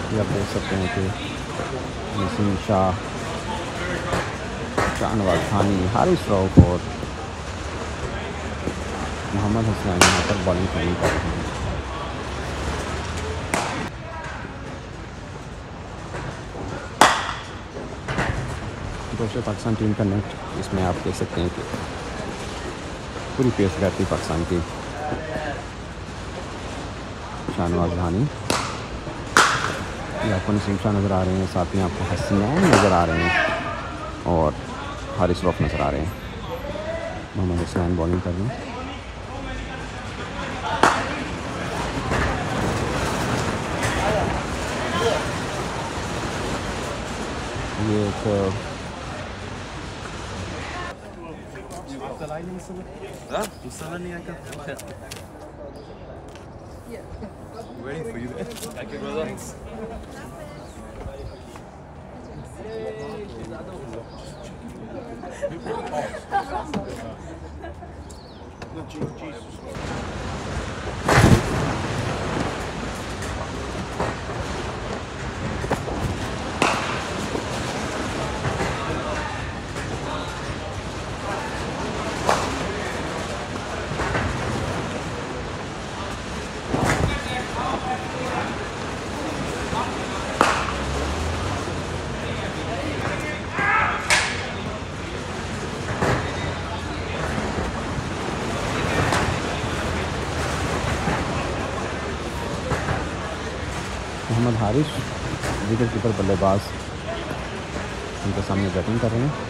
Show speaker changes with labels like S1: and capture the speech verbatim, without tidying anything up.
S1: ये आप देख सकते हैं कि नसीम शाह, शाहनवाज खानी, हारिस रऊफ और मोहम्मद हसनैन यहाँ पर बॉलिंग करनी कर रहे हैं। दोस्तों पाकिस्तान टीम का नेट, इसमें आप देख सकते हैं कि पूरी पेस रहती पाकिस्तान की। शाहनवाज खानी, ये आपको नसीम शाह नज़र आ रहे हैं, साथ में आपको हसनैन नज़र आ रहे हैं और हारिस रऊफ नज़र आ रहे हैं। मोहम्मद हसनैन बॉलिंग कर रहे हैं। ये एक
S2: Waiting for you there. Thank you, brother. Thanks.
S1: Mohammad Haris wicket keeper बल्लेबाज उनके सामने बैटिंग कर रहे हैं।